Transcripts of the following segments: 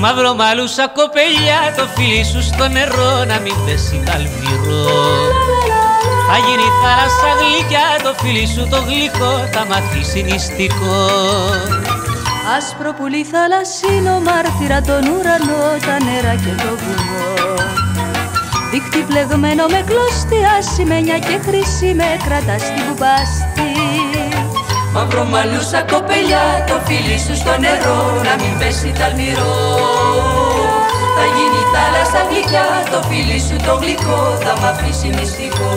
Μαύρο μαλούσα κοπελιά, το φίλι σου στο νερό να μην πέσει καλμυρό. Θα γίνει θάλασσα γλυκιά, το φίλι σου το γλυκό θα μ' αφήσει νηστικό. Άσπρο πουλί θαλασσίνο, μάρτυρα τον ουρανό, τα νερά και το βουνό. Δίχτυ πλεγμένο με κλωστή, ασημένια και χρυσή, με κρατά στην κουμπάστη. Μαύρο μαλούσα κοπελιά, το φίλι σου στο νερό να μην πέσει ταλμυρό. Θα γίνει θάλασσα γλυκιά, το φίλι σου το γλυκό θα μ' αφήσει μυστικό.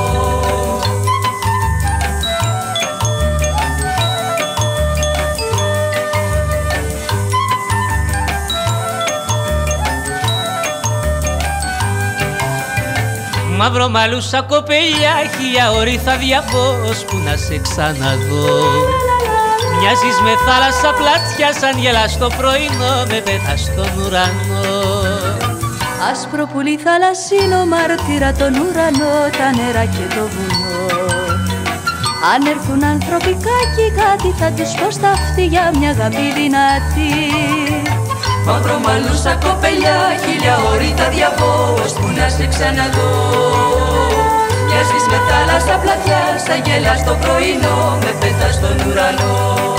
Μαύρο μαλούσα κοπελιά, χίλια ώρη θα διαβώ που να σε ξαναδώ. Μοιάζεις με θάλασσα πλατιά, σαν γελάς το πρωινό, με πέτας στον ουρανό. Άσπρο πουλί θαλασσίνο, μάρτυρα τον ουρανό, τα νερά και το βουνό. Αν έρθουν ανθρωπικά και κάτι, θα τους πω στα αυτιά μια αγάπη δυνατή. Μαύρο μαλούσα κοπελιά, χίλια ώρη θα διαβώ, ώσπου να σε ξαναδώ. Μοιάζεις με θάλασσα πλατιά, σαν γελάς το πρωινό, με πέτας στον ουρανό.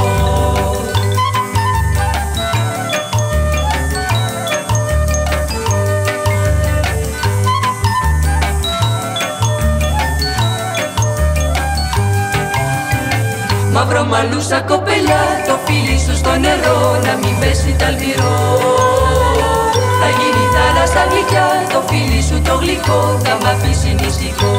Μαύρο μαλούσα κοπελιά, το φίλι σου στο νερό να μην πέσει ταλμυρό. Θα γίνει θάλασσα γλυκιά, το φίλι σου το γλυκό θα μ' αφήσει νηστικό.